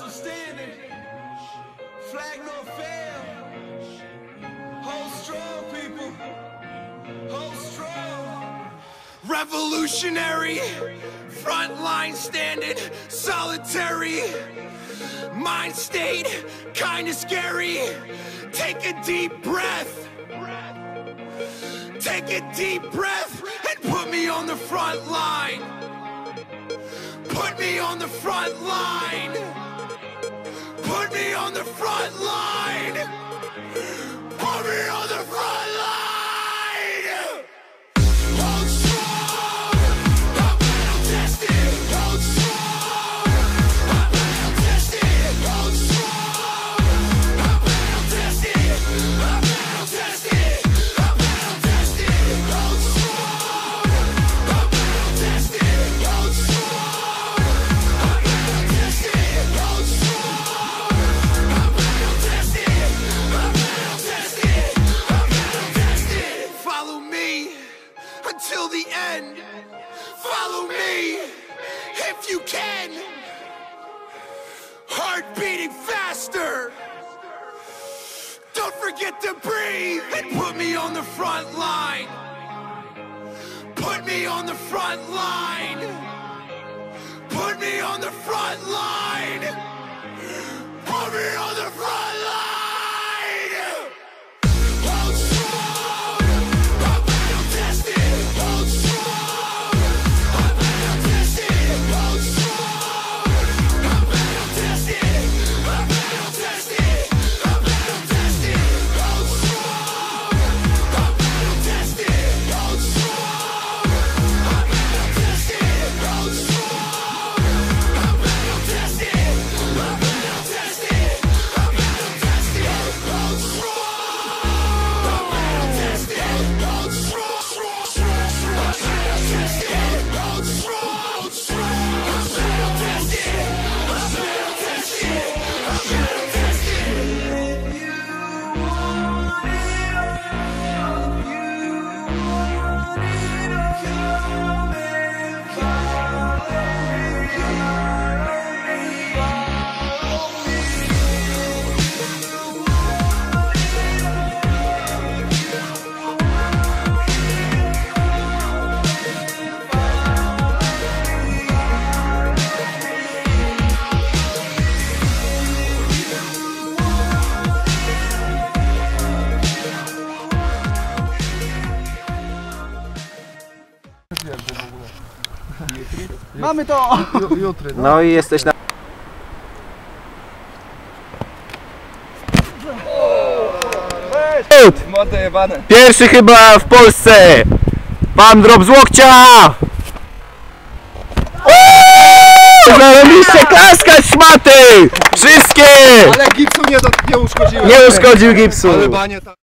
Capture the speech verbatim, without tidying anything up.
still standing. Flag no fail. Hold strong, people. Hold strong. Revolutionary, front line standing, solitary. Mind state, kinda scary. Take a deep breath. Take a deep breath and put me on the front line. Put me on the front line. Put me on the front line. Put me on the front line. Hold strong. I'm battle tested. Hold strong. I'm battle tested. Hold strong. I'm battle tested. I'm battle tested. I'm battle tested. Hold strong. I'm battle tested. Hold strong. I'm battle tested. Hold strong. I'm battle tested. I'm battle tested. I'm battle tested. Follow me until the end. Follow me if you can. Heart beating faster. Don't forget to breathe and put me on the front line. Put me on the front line. Put me on the front line. Put me on the front line. Hold strong. I'm battle tested. Hold strong. I'm battle tested. Hold strong. I'm battle tested. I'm battle tested. I'm battle tested. Hold strong. I'm battle tested. Hold strong. I'm battle tested. Hold strong. I'm battle tested. I'm battle tested. I'm battle tested. Hold strong. I'm battle tested. Hold strong. I'm battle tested. Hold strong. I'm battle tested. I'm battle tested. I'm battle tested. If you want it all, if you want it all, come and follow me, follow me, Mamy to! Jutry, no. No i jesteś na... Młode jebane. Pierwszy chyba w Polsce! Pan drop z łokcia! Zarobiście klaskać szmaty! Wszystkie! Ale gipsu nie, do, nie uszkodziłem. Nie uszkodził gipsu! Ale banie tam.